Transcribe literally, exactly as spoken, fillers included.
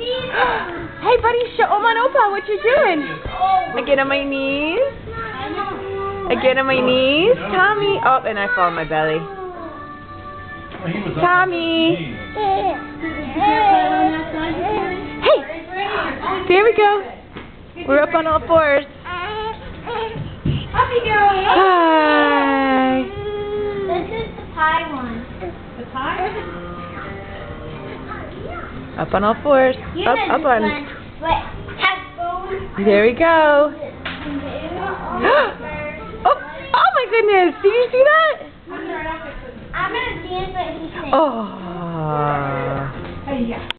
Hey, buddy, show Oma and Opa what you're doing. I get on my knees. I get on my knees. Tommy. Oh, and I fall on my belly. Tommy. Hey. There we go. We're up on all fours. Hi. This is the pie one. The pie? Up on all fours. Up, up on. Wait, There we go. Oh, oh my goodness. Did you see that? I'm gonna dance, but he's saying. Oh.